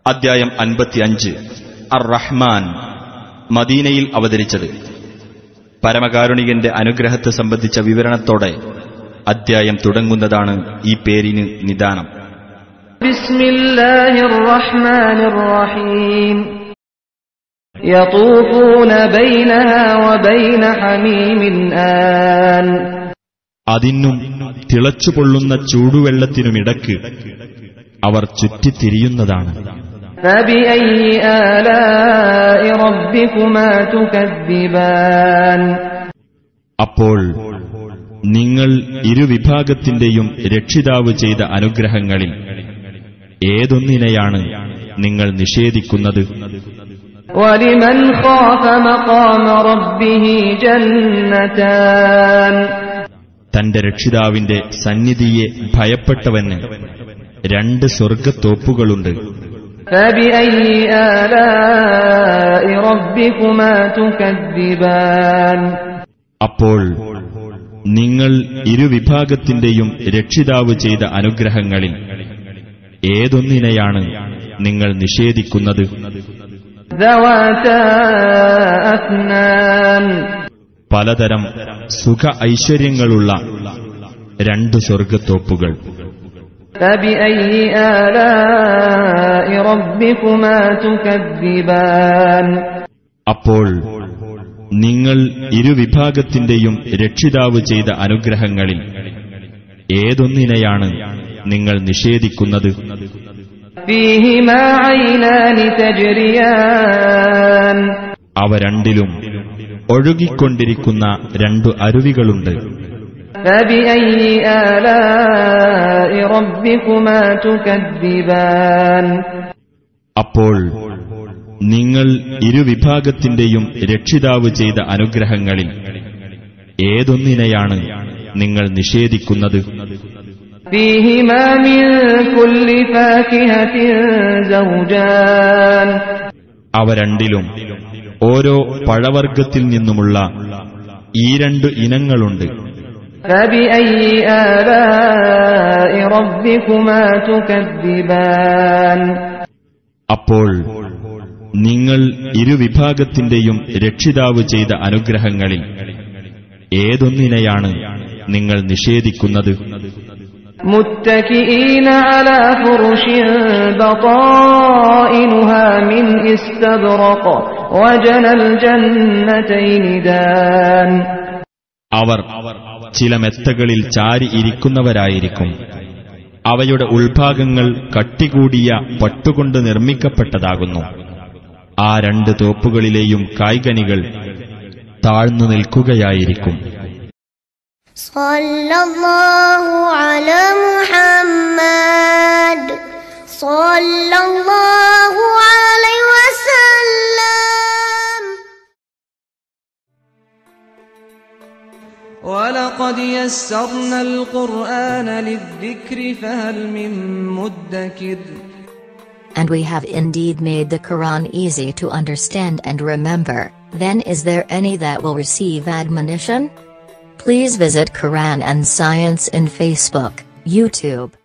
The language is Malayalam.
അദ്ധ്യായം 55 അർ-റഹ്മാൻ. മദീനയിൽ അവതരിച്ചത്. പരമകാരുണികന്റെ അനുഗ്രഹത്തെ സംബന്ധിച്ച വിവരണത്തോടെ അദ്ധ്യായം തുടങ്ങുന്നതാണ് ഈ പേരിന് നിദാനം. ബിസ്മില്ലാഹിർ റഹ്മാനിർ റഹീം. യതൂഫൂന ബൈനഹാ വബൈന ഹമീമിൻ ആൻ. അതിനും തിളച്ചുപൊള്ളുന്ന ചൂടുവെള്ളത്തിനുമിടക്ക് അവർ ചുറ്റിത്തിരിയുന്നതാണ്. ഫബിഅയ്യി ആലാഇ റബ്ബികുമാ തുകദ്ദിബാൻ. അപ്പോൾ നിങ്ങൾ ഇരുവിഭാഗത്തിന്റെയും രക്ഷിതാവ് ചെയ്ത അനുഗ്രഹങ്ങളിൽ ഏതൊന്നിനെയാണ് നിങ്ങൾ നിഷേധിക്കുന്നത്? വലിമൻ ഖാഫ മഖാമ റബ്ബിഹി ജന്നതാൻ. തന്റെ രക്ഷിതാവിന്റെ സന്നിധിയെ ഭയപ്പെട്ടവന് 2 സ്വർഗ്ഗത്തോപ്പുകളുണ്ട്. ഫബിഅയ്യി ആലാഇ റബ്ബികുമാ തുകദ്ദിബാൻ. അപ്പോൾ നിങ്ങൾ ഇരുവിഭാഗത്തിന്റെയും രക്ഷിതാവ് ചെയ്ത അനുഗ്രഹങ്ങളിൽ ഏതൊന്നിനെയാണ് നിങ്ങൾ നിഷേധിക്കുന്നത്? ദവാതാ അഫ്നാൻ. പലതരം സുഖ ഐശ്വര്യങ്ങളുള്ള 2 സ്വർഗ്ഗത്തോപ്പുകൾ. ഫബിഅയ്യി ആലാഇ റബ്ബികുമാ തുകദ്ദിബാൻ. അപ്പോൾ നിങ്ങൾ ഇരുവിഭാഗത്തിന്റെയും രക്ഷിതാവ് ചെയ്ത അനുഗ്രഹങ്ങളിൽ ഏതൊന്നിനെയാണ് നിങ്ങൾ നിഷേധിക്കുന്നത്? ഫീഹിമാ ഐനാനി തജ്രിയാൻ. അവ രണ്ടിലും ഒഴുകിക്കൊണ്ടിരിക്കുന്ന 2 അരുവികളുണ്ട്. ഫബിഅയ്യി ആലാഇ റബ്ബികുമാ തുകദ്ദിബാൻ. അപ്പോൾ നിങ്ങൾ ഇരുവിഭാഗത്തിന്റെയും രക്ഷിതാവ് ചെയ്ത അനുഗ്രഹങ്ങളിൽ ഏതൊന്നിനെയാണ് നിങ്ങൾ നിഷേധിക്കുന്നത്? ഫീഹിമാ മിൻ കുല്ലി ഫാകിഹത്തിൻ സൗജാൻ. അവ രണ്ടിലും ഓരോ പഴവർഗ്ഗത്തിൽ നിന്നുമുള്ള ഈ 2 ഇനങ്ങളുണ്ട്. ഫബിഅയ്യി ആലാഇ റബ്ബികുമാ തുകദ്ദിബാൻ. അപ്പോൾ നിങ്ങൾ ഇരുവിഭാഗത്തിന്റെയും രക്ഷിതാവ് ചെയ്ത അനുഗ്രഹങ്ങളിൽ ഏതൊന്നിനെയാണ് നിങ്ങൾ നിഷേധിക്കുന്നത്? മുത്തകിഈന അലാ ഫുറുശിൻ ബതാഇനുഹാ മിൻ ഇസ്തബ്റഖ് വജനൽ ജന്നതൈനി ദാൻ. അവർ ചില മെത്തകളിൽ ചാരി ഇരിക്കുന്നവരായിരിക്കും. അവയുടെ ഉൾഭാഗങ്ങൾ കട്ടികൂടിയ പട്ടുകൊണ്ട് നിർമ്മിക്കപ്പെട്ടതാകുന്നു. ആ 2 തോപ്പുകളിലെയും കായ്കനികൾ താഴ്ന്നു നിൽക്കുകയായിരിക്കും. സല്ലല്ലാഹു അലാ മുഹമ്മദ് സല്ലല്ലാഹു അലൈഹി വസല്ലം. വലഖദ് യസ്സർനൽ ഖുർആന ലിദ്ദിക്രി ഫഹൽ മിൻ മുദ്ദക്കിർ. And we have indeed made the Quran easy to understand and remember, then is there any that will receive admonition? Please visit Quran and Science in Facebook, YouTube,